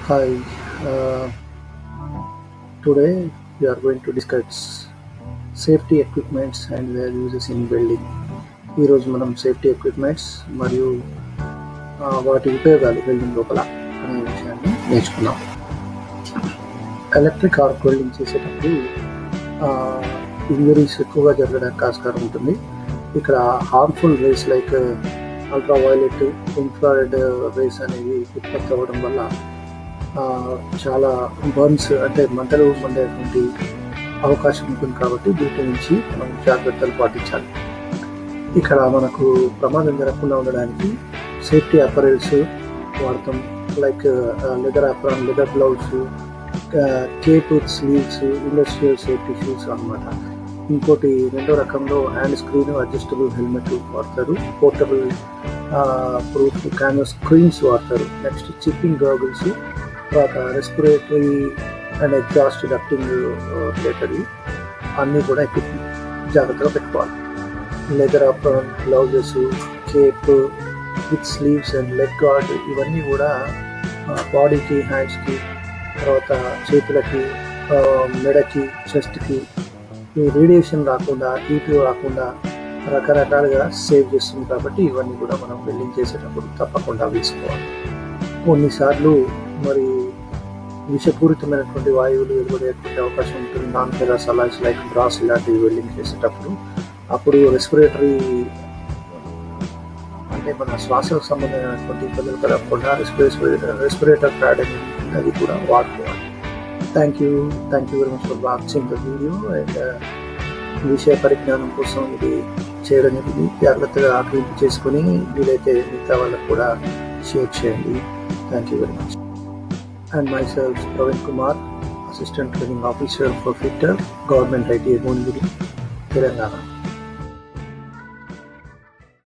Hi, uh, today we are going to discuss safety equipments and their uses in building. ఈరోజు మనం safety equipments మరియు వాటి ఉపయోగాలు building లోపల అనే విషయాన్ని నేర్చుకున్నాం. ఎలక్ట్రిక్ ఆర్క్ వెల్డింగ్ చేసేటప్పుడు ఇంజరీస్ ఎక్కువగా జరగడానికి ఆస్కారం ఉంటుంది. ఇక్కడ harmful rays like ultraviolet, infrared rays అనేవి ఉత్పత్తి అవ్వడం వల్ల చాలా బర్న్స్ అంటే మంటలు మండేటువంటి అవకాశం ఉంటుంది. కాబట్టి వీటి నుంచి మనం జాగ్రత్తలు పాటించాలి. ఇక్కడ మనకు ప్రమాదం జరగకుండా ఉండడానికి సేఫ్టీ అపరెల్స్ వాడతాం. Like leather apron, leather gloves, cape with sleeves, industrial safety shoes అన్నమాట. ఇంకోటి రెండో రకంలో హ్యాండ్ స్క్రీన్, అడ్జస్టబుల్ హెల్మెట్ వాడతారు. పోర్టబుల్ ప్రూఫ్ క్యాన్వస్ స్క్రీన్స్ వాడతారు. నెక్స్ట్ చిప్పింగ్ గాగుల్స్, తర్వాత respiratory and exhaust ducting related అన్నీ కూడా జాగ్రత్తగా పెట్టుకోవాలి. Leather apron, gloves, cape with sleeves and leg guard ఇవన్నీ కూడా బాడీకి, హ్యాండ్స్కి, తర్వాత చేతులకి, మెడకి, చెస్ట్కి రేడియేషన్ రాకుండా, హీట్ రాకుండా రకరకాలుగా సేవ్ చేస్తుంది. కాబట్టి ఇవన్నీ కూడా మనం వెల్డింగ్ చేసేటప్పుడు తప్పకుండా వేసుకోవాలి. కొన్నిసార్లు మరి విషపూరితమైనటువంటి వాయువులు వెలువడేటువంటి అవకాశం ఉంటుంది. Non ferrous alloys like brass ఇలాంటివి వెల్డింగ్ చేసేటప్పుడు అప్పుడు రెస్పిరేటరీ అంటే మన శ్వాసకు సంబంధించినటువంటి ఇబ్బందులు కలగకుండా రెస్పిరేటర్ ప్యాడ్ అది కూడా వాడుకోవాలి. Thank you very much for watching the video. And విషయ పరిజ్ఞానం కోసం ఇది చేయడం జరిగింది. జాగ్రత్తగా ఆకలింపు చేసుకుని వీలైతే మిగతా వాళ్ళకు కూడా షేర్ చేయండి. Thank you very much. And myself, Praveen Kumar, Assistant Training Officer for Fitter, Government ITA Bongiri, Telangana.